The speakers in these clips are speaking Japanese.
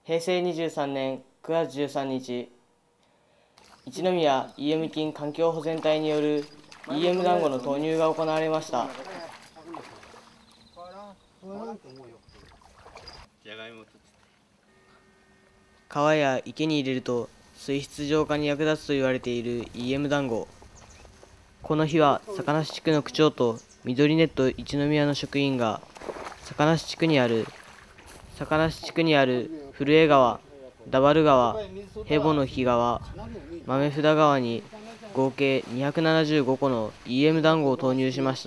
平成23年9月13日、一宮 EM 菌環境保全隊による EM 団子の投入が行われました。川や池に入れると水質浄化に役立つと言われている EM 団子。この日は坂梨地区の区長と緑ネット一宮の職員が坂梨地区にある古江川、ダバル川、ヘボの日川、豆札川に合計275個の EM 団子を投入しました。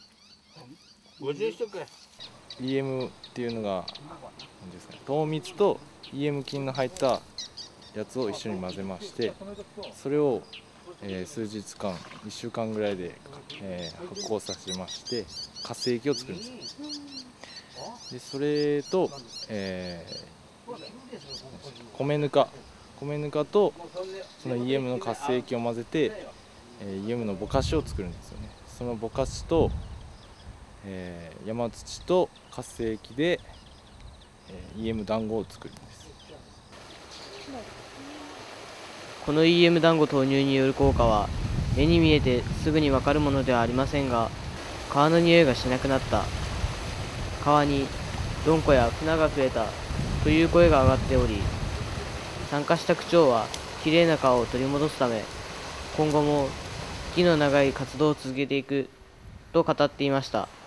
EM っていうのが糖蜜と EM 菌の入ったやつを一緒に混ぜまして、それを数日間、1週間ぐらいで発酵させまして活性液を作るんですよ。でそれと、米ぬかとその EM の活性液を混ぜて、EM のぼかしを作るんですよね。そのぼかしと、山土と活性液で、EM 団子を作るんです。 この EM 団子投入による効果は目に見えてすぐにわかるものではありませんが、川の匂いがしなくなった、川にドンコやフナが増えたという声が上がっており、参加した区長はきれいな川を取り戻すため今後も息の長い活動を続けていくと語っていました。